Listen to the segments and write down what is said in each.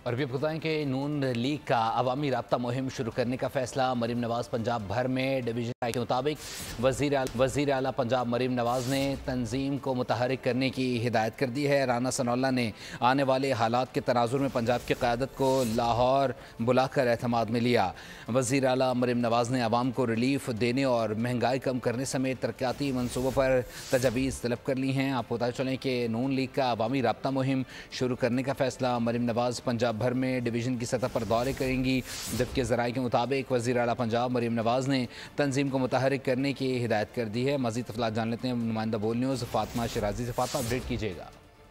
और भी बताएं कि नून लीग का अवामी राब्ता मुहिम शुरू करने का फैसला। मरीम नवाज पंजाब भर में डिवीजन राय के मुताबिक वजीर आला पंजाब मरीम नवाज ने तंजीम को मुतहरिक करने की हिदायत कर दी है। राना सनाउल्लाह ने आने वाले हालात के तनाजुर में पंजाब की क़यादत को लाहौर बुलाकर एतमाद में लिया। वजीर आला मरीम नवाज ने आवाम को रिलीफ देने और महंगाई कम करने समेत तरक्याती मनसूबों पर तजावीज़ तलब कर ली हैं। आपको पता चलें कि नून लीग का अवामी राब्ता मुहिम शुरू करने का फैसला। मरीम नवाज पंजाब भर में डिवीज़न की सतह पर दौरे करेंगी, जबकि ज़राए के मुताबिक वज़ीर आला पंजाब मरीम नवाज ने तंजीम को मुतहरिक करने की हिदायत कर दी है। मज़ीद तफ़सीलात जान लेते हैं नुमाइंदा बोल न्यूज़ फातिमा शिराजी से। फातिमा, अपडेट कीजिएगा।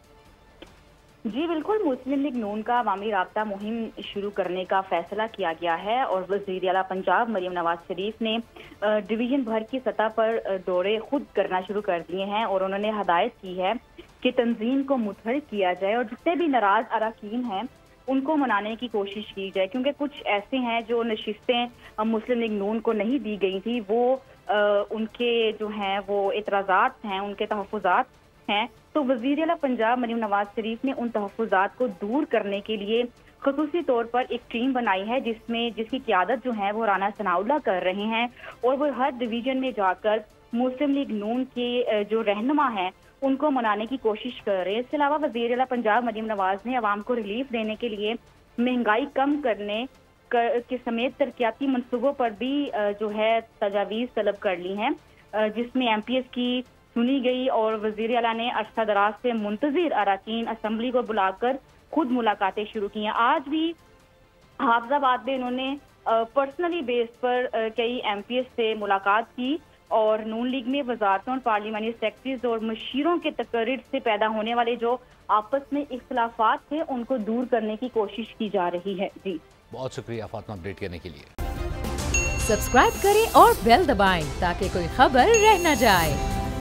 जी बिल्कुल, मुस्लिम लीग नून का अवामी राब्ता मुहिम शुरू करने का फैसला किया गया है और वज़ीर आला पंजाब मरीम नवाज शरीफ ने डिवीज़न भर की सतह पर दौरे खुद करना शुरू कर दिए हैं और उन्होंने हदायत की है कि तंजीम को मुतहरिक किया जाए और जितने भी नाराज़ अरकान हैं उनको मनाने की कोशिश की जाए, क्योंकि कुछ ऐसे हैं जो नशिस्तें मुस्लिम लीग नून को नहीं दी गई थी, वो उनके जो हैं वो एतराज़ात हैं, उनके तहफ़्फ़ुज़ात हैं। तो वज़ीर आला पंजाब मरीम नवाज शरीफ ने उन तहफ़्फ़ुज़ात को दूर करने के लिए ख़ुसूसी तौर पर एक टीम बनाई है जिसकी क़यादत जो है वो राना सनाउल्लाह कर रहे हैं और वो हर डिवीज़न में जाकर मुस्लिम लीग नून के जो रहनुमा हैं उनको मनाने की कोशिश कर रहे हैं। इसके अलावा वज़ीर आला पंजाब मरीम नवाज ने आवाम को रिलीफ देने के लिए महंगाई कम करने के समेत तरक्याती मनसूबों पर भी जो है तजावीज़ तलब कर ली हैं, जिसमें MPS की सुनी गई और वज़ीर आला ने अरसा दराज से मुंतज़िर अरकान असम्बली को बुलाकर खुद मुलाकातें शुरू की हैं। आज भी हाफिजाबाद में इन्होंने पर्सनली बेस पर कई MPS से मुलाकात की और नून लीग में वज़ारतों और पार्लिमानी सेक्रेटरीज और मशीरों के तकरीर से पैदा होने वाले जो आपस में इख्तिलाफात थे उनको दूर करने की कोशिश की जा रही है। जी बहुत शुक्रिया फातिमा, अपडेट करने के लिए। सब्सक्राइब करें और बेल दबाएं ताकि कोई खबर रह न जाए।